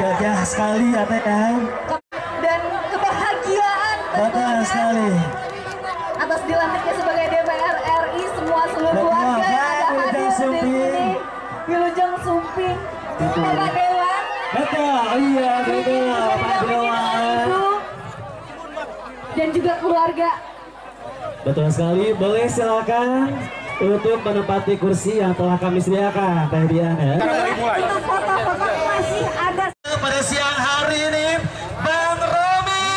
Gagah sekali ya Teh ya. Dan kebahagiaan Bangga sekali atas dilantiknya sebagai DPR RI semua seluruh warga yang ada hadir di sini. Wilujeng Sumping, Bapak Dewan. Betul, iya betul Pak Dewan. Dan juga keluarga. Betul sekali, boleh silakan untuk menempati kursi yang telah kami sediakan Teh Dian ya. Untuk foto-foto masih ada. Pada siang hari ini Bang Romi,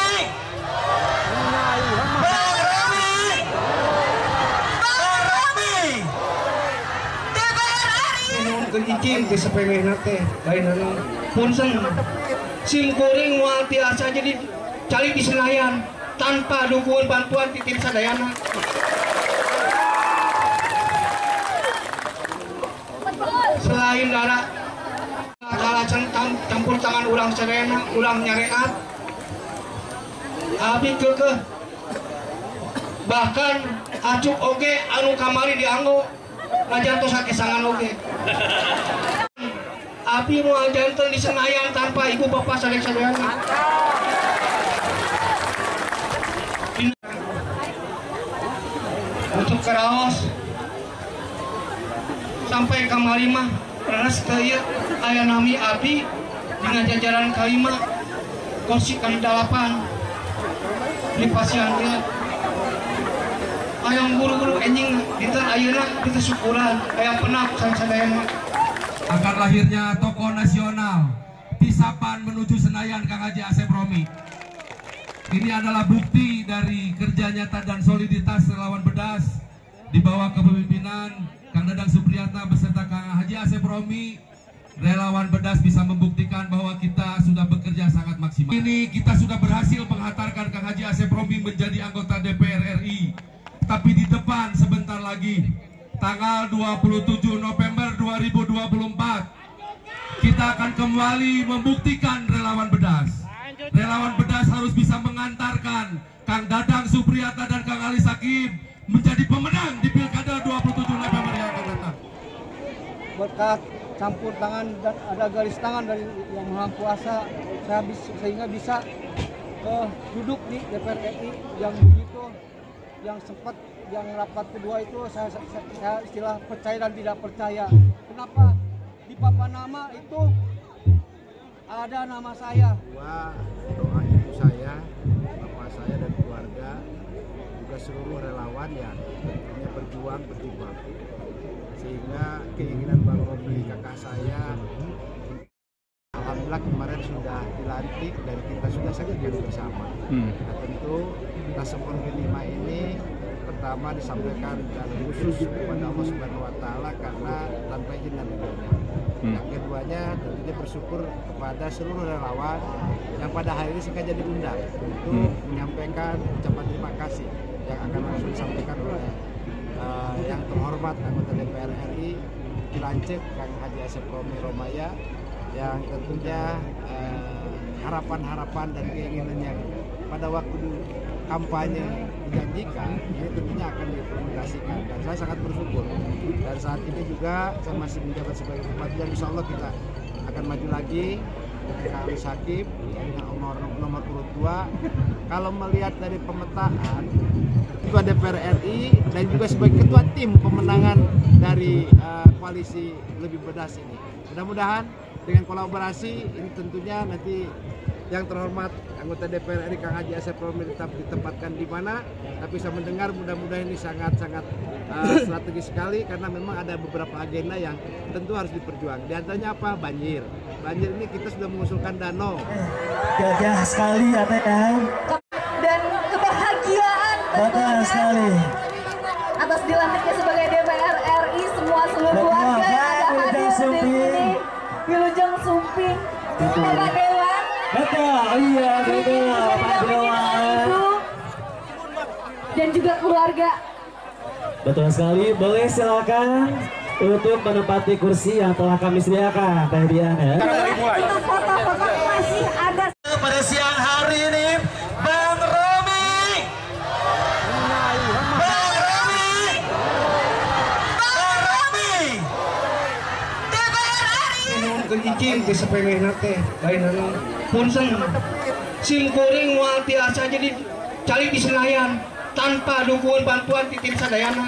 DPR RI. Izin ke sepemena teh lain punsen sim kuring moal tiasa jadi cari di Senayan tanpa dukungan bantuan di tim sadayana. Selain darah kalacan campur tangan ulang serena ulang nyareat abi kekeh bahkan acuk oge anu kamari dianggo ngajantos sakesangan oge. Abi mau jantel di Senayan tanpa ibu bapak sadek-sadekana. Untuk keraos sampai kamari mah ranas kaya aya nami abi dengan jajaran kalima kursi kali 8 di pasien dia ayam buru-buru enjing kita ayeuna kita syukuran ayam penak sadayana. Akan lahirnya tokoh nasional Tisapan menuju Senayan Kang Haji Asep Romi. Ini adalah bukti dari kerja nyata dan soliditas relawan Bedas di bawah kepemimpinan Kang Dadang Supriyatna beserta Kang Haji Asep Romi. Relawan Bedas bisa membuktikan bahwa kita sudah bekerja sangat maksimal. Ini kita sudah berhasil menghantarkan Kang Haji Asep Romi menjadi anggota DPR RI. Tapi di depan sebentar lagi tanggal 27 November 2024 kita akan kembali membuktikan relawan Bedas. Relawan Bedas harus bisa mengantarkan Kang Dadang Supriyatna dan Kang Ali Sakib menjadi pemenang di Pilkada 27 November yang akan datang. Berkat campur tangan dan ada garis tangan dari Yang Maha Kuasa sehingga bisa duduk di DPR RI yang begitu yang sempat yang rapat kedua itu saya istilah percaya dan tidak percaya. Kenapa di papan nama itu ada nama saya? Doa ibu saya, bapak saya dan keluarga, juga seluruh relawan yang tentunya berjuang, sehingga keinginan Bang Romi kakak saya, alhamdulillah kemarin sudah dilantik dan kita sudah sangat bersama. Nah tentu Tasawuf 5 ini pertama disampaikan dan khusus kepada Allah Subhanahu Wa Taala karena tanpa izin dan ridhonya. Yang keduanya tentunya bersyukur kepada seluruh relawan yang pada hari ini sengaja diundang untuk menyampaikan ucapan terima kasih yang akan langsung disampaikan oleh yang terhormat anggota DPR RI Cilancet Kang Haji Asep Romi Romaya yang tentunya harapan-harapan dan keinginannya pada waktu kampanye dijanjikan ini tentunya akan diimplementasikan dan saya sangat bersyukur dan saat ini juga saya masih menjabat sebagai bupati dan insya Allah kita akan maju lagi dengan Kang Ali Sakib dengan nomor urut 2. Kalau melihat dari pemetaan Ketua DPR RI dan juga sebagai Ketua tim pemenangan dari koalisi Lebih Bedas ini, mudah-mudahan dengan kolaborasi ini tentunya nanti yang terhormat anggota DPR RI Kang Haji Asep Romi tetap ditempatkan di mana, tapi saya mendengar mudah-mudahan ini sangat-sangat strategis sekali karena memang ada beberapa agenda yang tentu harus diperjuangkan. Di antaranya apa? Banjir. Banjir ini kita sudah mengusulkan danau. Gagah sekali ya Teh ya. Dan kebahagiaan Bangga sekali atas dilantiknya sebagai DPR RI semua seluruh warga yang ada hadir di sini. Wilujeng Sumping, Bapak Dewan. Betul, iya betul Pak Dewan. Dan juga keluarga. Betul sekali, boleh silakan untuk menempati kursi yang telah kami sediakan Teh Dian ya. Untuk foto-foto masih ada. Pada siang hari ini Bang Romi, izin yakin bisa pengen teh lain punsen sim kuring moal tiasa jadi cari di Senayan tanpa dukungan bantuan di tim sadayana.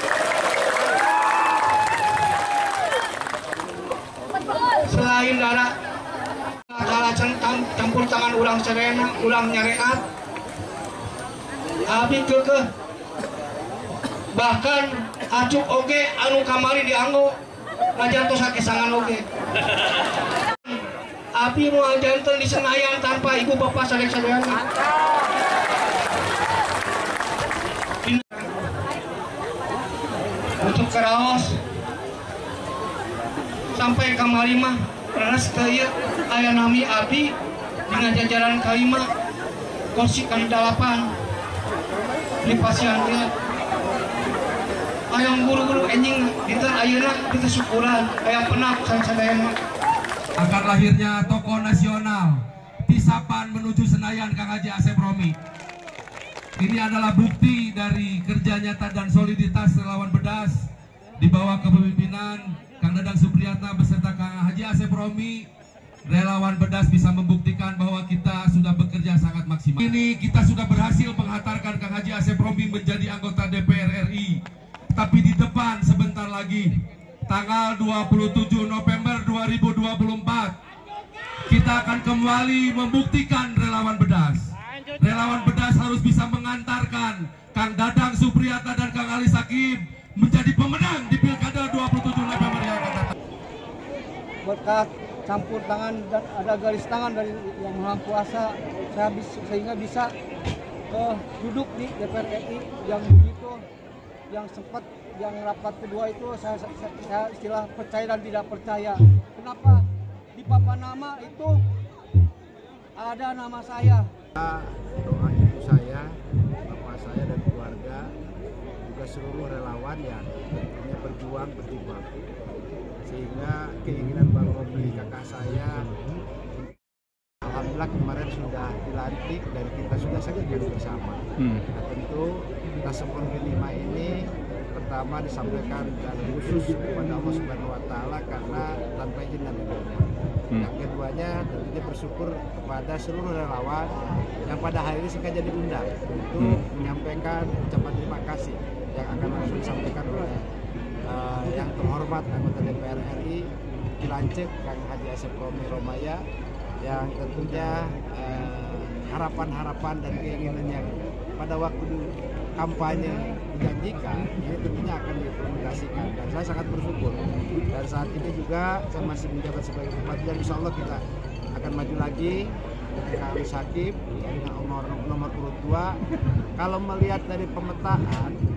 Selain darah kalah campur tangan urang serena, urang nyareat, abi kekeh, bahkan acuk oge anu kamari dianggo ngajantos sakesangan oge. Abi moal janten di Senayan tanpa ibu bapak sadek-sadayana. Untuk karaos sampai kamari mah peras kaya aya nami abi dengan jajaran kaima kursi kan 8 di pasian dia ayam guru-guru enjing dinten ayeuna kita syukuran ayam penak sadayana. Akar lahirnya tokoh nasional Tisapan menuju Senayan Kang Haji Asep Romi. Ini adalah bukti dari kerja nyata dan soliditas relawan Bedas di bawah kepemimpinan Kang Dadang Supriyatna beserta Kang Haji Asep Romi. Relawan Bedas bisa membuktikan bahwa kita sudah bekerja sangat maksimal. Ini kita sudah berhasil menghantarkan Kang Haji Asep Romi menjadi anggota DPR RI. Tapi di depan sebentar lagi, tanggal 27 November 2024, kita akan kembali membuktikan relawan Bedas. Relawan Bedas harus bisa mengantarkan Kang Dadang Supriyatna dan Kang Ali Sakib menjadi pemenang di Pilkada 27 November yang akan datang. Berkat campur tangan dan ada garis tangan dari Yang Maha Kuasa, sehingga bisa duduk di DPR RI yang begitu, yang sempat yang rapat kedua itu saya istilah percaya dan tidak percaya. Kenapa di papan nama itu ada nama saya? Doa ibu saya, bapak saya dan keluarga, juga seluruh relawan yang tentunya berjuang, sehingga keinginan Bang Romi kakak saya alhamdulillah kemarin sudah dilantik dan kita sudah saksikan bersama. Nah, tentu Tasempon ke-5 ini pertama disampaikan dan khusus kepada Allah Subhanahu wa taala karena tanpa izin dan ridhonya. Yang keduanya tentunya bersyukur kepada seluruh relawan yang pada hari ini sengaja diundang untuk menyampaikan ucapan terima kasih yang akan langsung disampaikan oleh yang terhormat anggota DPR RI Cilancet Kang Haji Asep Romi Romaya, yang tentunya harapan-harapan dan keinginan yang pada waktu kampanye dijanjikan ini tentunya akan diimplementasikan, dan saya sangat bersyukur. Dan saat ini juga saya masih menjabat sebagai bupati dan insya Allah kita akan maju lagi dengan Kang Ali Sakib dengan nomor urut 2. Kalau melihat dari pemetaan